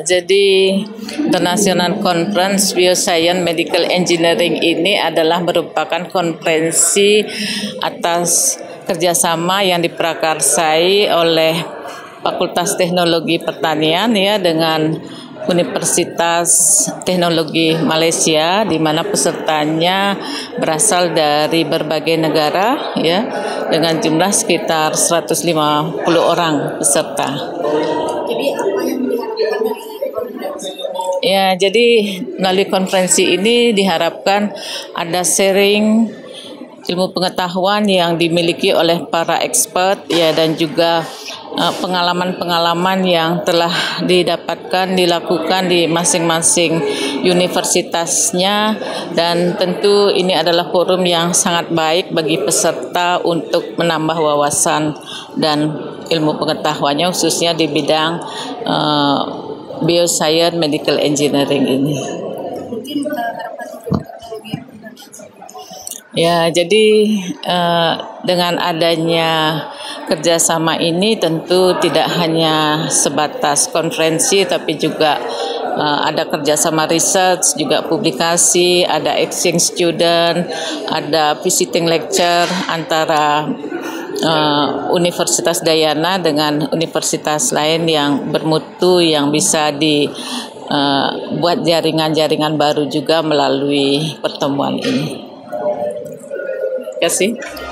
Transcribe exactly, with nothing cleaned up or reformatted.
jadi International Conference Bioscience Medical Engineering ini adalah merupakan konferensi atas kerjasama yang diprakarsai oleh Fakultas Teknologi Pertanian ya dengan Universitas Teknologi Malaysia, di mana pesertanya berasal dari berbagai negara ya dengan jumlah sekitar seratus lima puluh orang peserta. Jadi apa yang diharapkan dari konferensi ini? Ya, jadi melalui konferensi ini diharapkan ada sharing ilmu pengetahuan yang dimiliki oleh para expert ya dan juga uh, pengalaman-pengalaman yang telah didapatkan dilakukan di masing-masing universitasnya, dan tentu ini adalah forum yang sangat baik bagi peserta untuk menambah wawasan dan ilmu pengetahuannya khususnya di bidang uh, bioscience medical engineering ini. Mungkin uh, harapan untuk teknologi yang Ya, jadi uh, dengan adanya kerjasama ini tentu tidak hanya sebatas konferensi, tapi juga uh, ada kerjasama research, juga publikasi, ada exchange student, ada visiting lecture antara uh, Universitas Dayana dengan universitas lain yang bermutu yang bisa di uh, buat jaringan-jaringan baru juga melalui pertemuan ini. Terima kasih.